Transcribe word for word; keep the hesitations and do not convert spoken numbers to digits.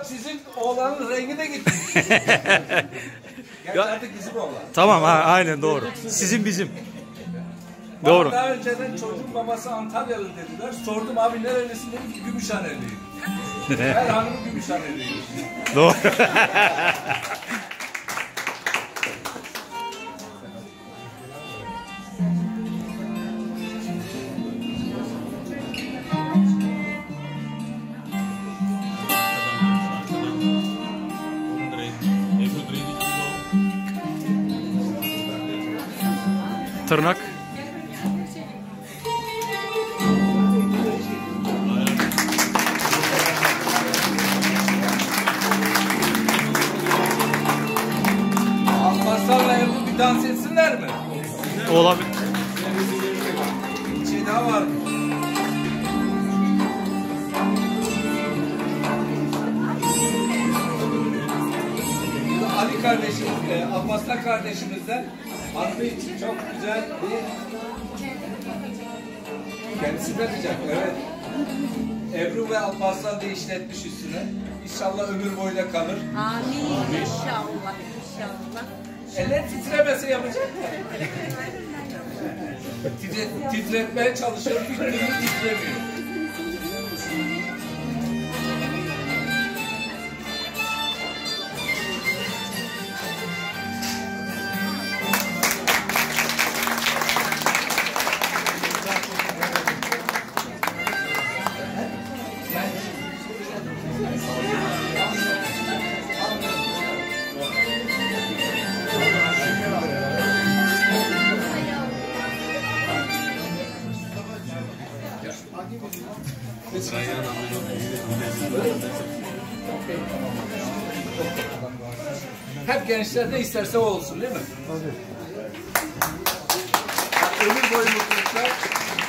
Ama sizin oğlanın rengi de gitti. Gerçi artık bizim oğlan. Tamam ha, aynen doğru. Sizin bizim. Doğru. Daha önceden çocuğun babası Antalyalı dediler. Sordum abi nerelisin dedi ki Gümüşhaneliyim. Her hanım Gümüşhaneliyim. Doğru. Tırnak. Alparslan'la Ebru bir dans etsinler mi? Olabilir. Bir şey daha var. Ali kardeşimiz, e, Alparslan kardeşimizden hanımı için çok güzel bir kendisi de diyecek, evet. Ebru ve Alparslan diye işletmiş üstüne. İnşallah ömür boyunca kalır. Amin. İnşallah. İnşallah. Eller titremese yapacak mı? Titre, titretmeye çalışıyor, bir türlü titremiyor. Hep gençler ne isterse o olsun değil mi? Tabii. Ömür boyu mutluluklar.